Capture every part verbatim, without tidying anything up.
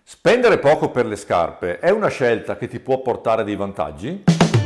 Spendere poco per le scarpe è una scelta che ti può portare dei vantaggi?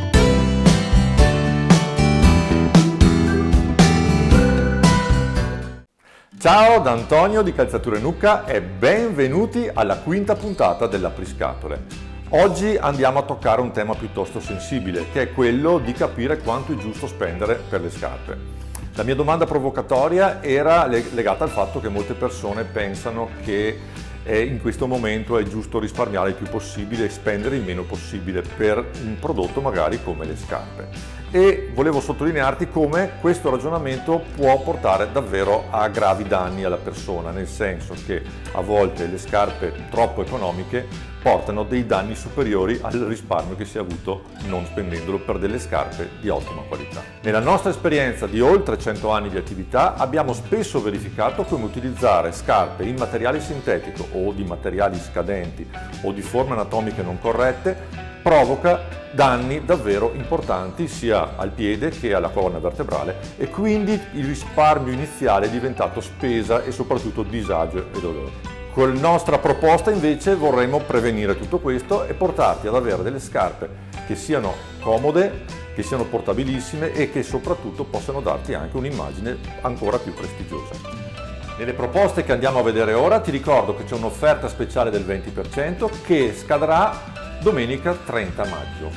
Ciao da Antonio di Calzature Nucca e benvenuti alla quinta puntata dell'Apriscatole. Oggi andiamo a toccare un tema piuttosto sensibile, che è quello di capire quanto è giusto spendere per le scarpe. La mia domanda provocatoria era legata al fatto che molte persone pensano che in questo momento è giusto risparmiare il più possibile e spendere il meno possibile per un prodotto magari come le scarpe. E volevo sottolinearti come questo ragionamento può portare davvero a gravi danni alla persona, nel senso che a volte le scarpe troppo economiche portano dei danni superiori al risparmio che si è avuto non spendendolo per delle scarpe di ottima qualità. Nella nostra esperienza di oltre cento anni di attività abbiamo spesso verificato come utilizzare scarpe in materiale sintetico o di materiali scadenti o di forme anatomiche non corrette provoca danni davvero importanti sia al piede che alla colonna vertebrale e quindi il risparmio iniziale è diventato spesa e soprattutto disagio e dolore. Con la nostra proposta invece vorremmo prevenire tutto questo e portarti ad avere delle scarpe che siano comode, che siano portabilissime e che soprattutto possano darti anche un'immagine ancora più prestigiosa. Nelle proposte che andiamo a vedere ora ti ricordo che c'è un'offerta speciale del venti per cento che scadrà domenica trenta maggio.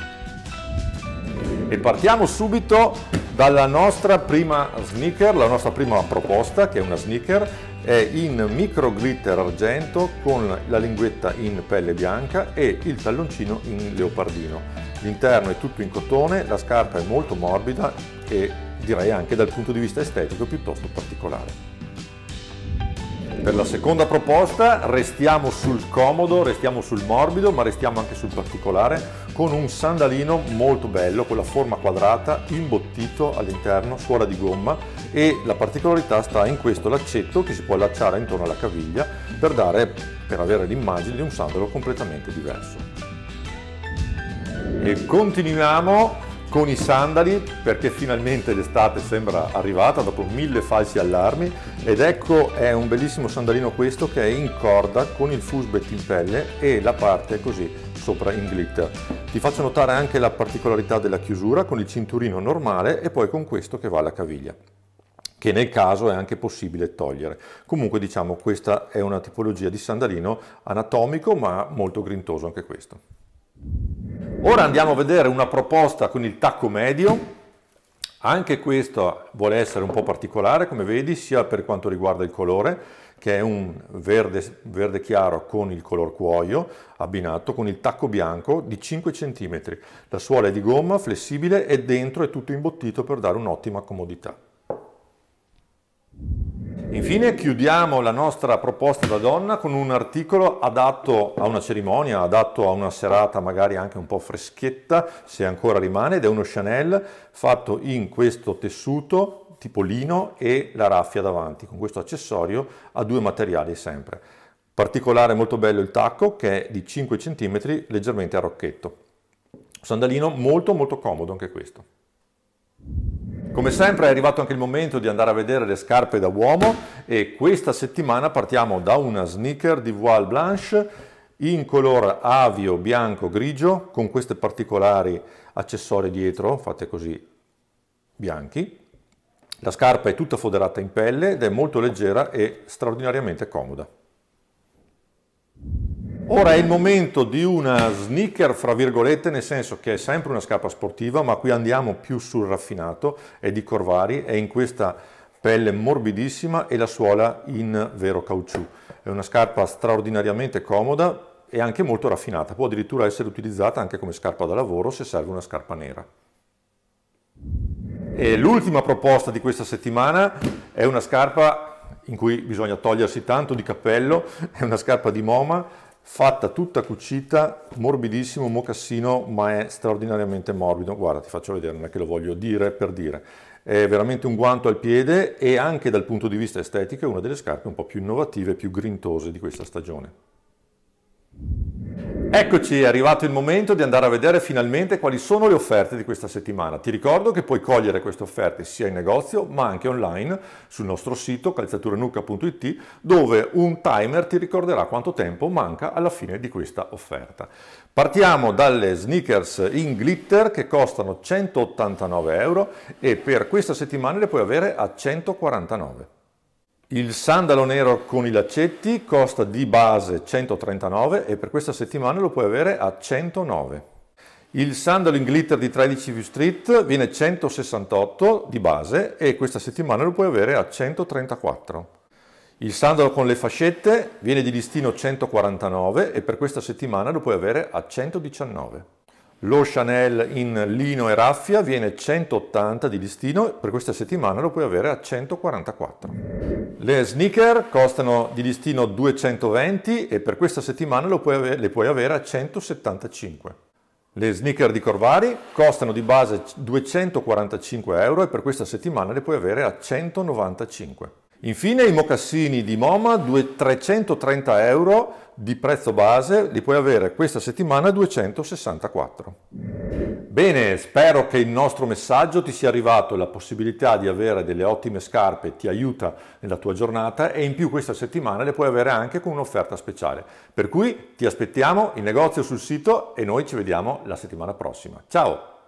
E partiamo subito dalla nostra prima sneaker, la nostra prima proposta, che è una sneaker, è in micro glitter argento con la linguetta in pelle bianca e il talloncino in leopardino. L'interno è tutto in cotone, la scarpa è molto morbida e direi anche dal punto di vista estetico piuttosto particolare. Per la seconda proposta restiamo sul comodo, restiamo sul morbido, ma restiamo anche sul particolare con un sandalino molto bello, con la forma quadrata, imbottito all'interno, suola di gomma e la particolarità sta in questo laccetto che si può allacciare intorno alla caviglia per, dare, per avere l'immagine di un sandalo completamente diverso. E continuiamo con i sandali perché finalmente l'estate sembra arrivata dopo mille falsi allarmi ed ecco è un bellissimo sandalino questo che è in corda con il fusbet in pelle e la parte è così sopra in glitter. Ti faccio notare anche la particolarità della chiusura con il cinturino normale e poi con questo che va alla caviglia, che nel caso è anche possibile togliere. Comunque diciamo questa è una tipologia di sandalino anatomico ma molto grintoso anche questo. Ora andiamo a vedere una proposta con il tacco medio, anche questo vuole essere un po' particolare come vedi sia per quanto riguarda il colore che è un verde, verde chiaro con il color cuoio abbinato con il tacco bianco di cinque centimetri, la suola è di gomma flessibile e dentro è tutto imbottito per dare un'ottima comodità. Infine chiudiamo la nostra proposta da donna con un articolo adatto a una cerimonia, adatto a una serata magari anche un po' freschetta, se ancora rimane, ed è uno Chanel fatto in questo tessuto tipo lino e la raffia davanti, con questo accessorio a due materiali sempre. Particolare molto bello il tacco che è di cinque centimetri, leggermente a rocchetto. Sandalino molto molto comodo anche questo. Come sempre è arrivato anche il momento di andare a vedere le scarpe da uomo e questa settimana partiamo da una sneaker di Voile Blanche in color avio bianco grigio con questi particolari accessori dietro, fatte così bianchi. La scarpa è tutta foderata in pelle ed è molto leggera e straordinariamente comoda. Ora è il momento di una sneaker fra virgolette, nel senso che è sempre una scarpa sportiva, ma qui andiamo più sul raffinato, è di Corvari, è in questa pelle morbidissima e la suola in vero caucciù. È una scarpa straordinariamente comoda e anche molto raffinata, può addirittura essere utilizzata anche come scarpa da lavoro se serve una scarpa nera. E l'ultima proposta di questa settimana è una scarpa in cui bisogna togliersi tanto di cappello, è una scarpa di Moma, fatta tutta cucita, morbidissimo, mocassino, ma è straordinariamente morbido. Guarda, ti faccio vedere, non è che lo voglio dire per dire. È veramente un guanto al piede e anche dal punto di vista estetico è una delle scarpe un po' più innovative e più grintose di questa stagione. Eccoci, è arrivato il momento di andare a vedere finalmente quali sono le offerte di questa settimana. Ti ricordo che puoi cogliere queste offerte sia in negozio ma anche online sul nostro sito calzaturenucca punto it, dove un timer ti ricorderà quanto tempo manca alla fine di questa offerta. Partiamo dalle sneakers in glitter che costano centottantanove euro e per questa settimana le puoi avere a centoquarantanove. Il sandalo nero con i laccetti costa di base centotrentanove e per questa settimana lo puoi avere a centonove. Il sandalo in glitter di tredici View Street viene centosessantotto di base e questa settimana lo puoi avere a centotrentaquattro. Il sandalo con le fascette viene di listino centoquarantanove e per questa settimana lo puoi avere a centodiciannove. Lo Chanel in lino e raffia viene centottanta di listino e per questa settimana lo puoi avere a centoquarantaquattro. Le sneaker costano di listino duecentoventi e per questa settimana lo puoi avere, le puoi avere a centosettantacinque. Le sneaker di Corvari costano di base duecentoquarantacinque euro e per questa settimana le puoi avere a centonovantacinque. Infine i mocassini di Moma, trecentotrenta euro di prezzo base, li puoi avere questa settimana a duecentosessantaquattro. Bene, spero che il nostro messaggio ti sia arrivato e la possibilità di avere delle ottime scarpe ti aiuta nella tua giornata e in più questa settimana le puoi avere anche con un'offerta speciale. Per cui ti aspettiamo in negozio sul sito e noi ci vediamo la settimana prossima. Ciao!